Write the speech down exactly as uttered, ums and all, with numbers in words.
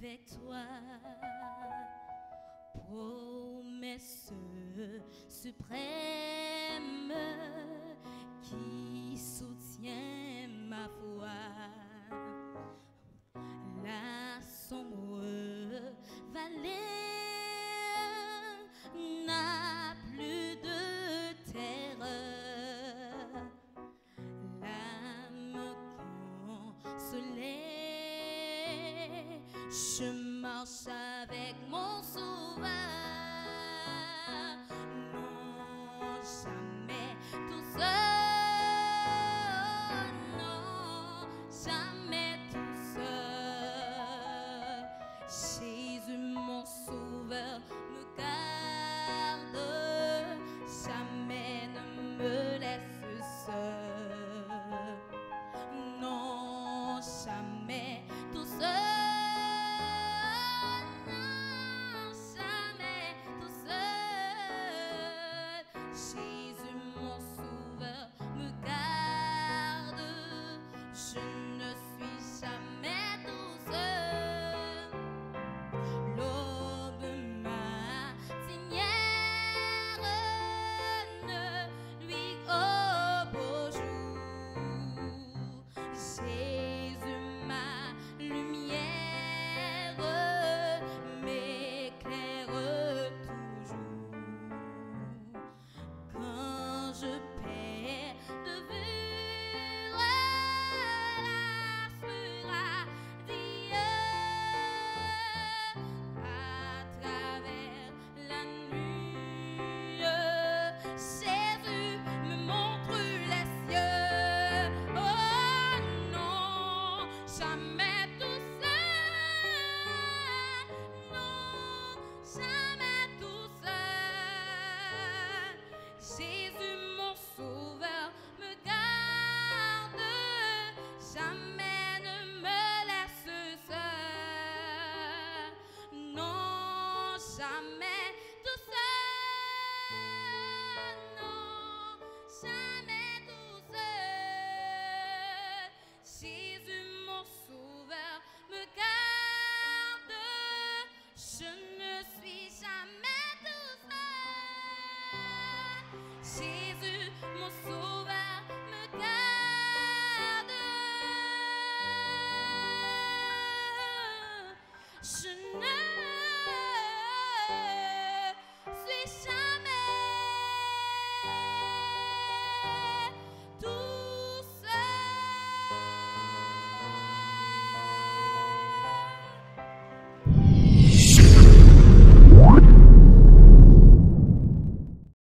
avec toi. Promesse suprême qui soutient ma foi. La sombre vallée n'a plus de terreur. L'âme consolée, je marche avec mon sauveur. Non, jamais tout seul, non, jamais tout seul. Jésus mon sauveur me garde, jamais ne me laisse seul. Non, jamais tout seul. Jésus mon sauveur me garde, je ne suis jamais tout seul. L'aube matinière ne lui oppose jour. Jésus ma lumière m'éclaire toujours. Quand je perds de vue la Dieu à travers la nuit, Jésus me montre les cieux. Oh non, jamais.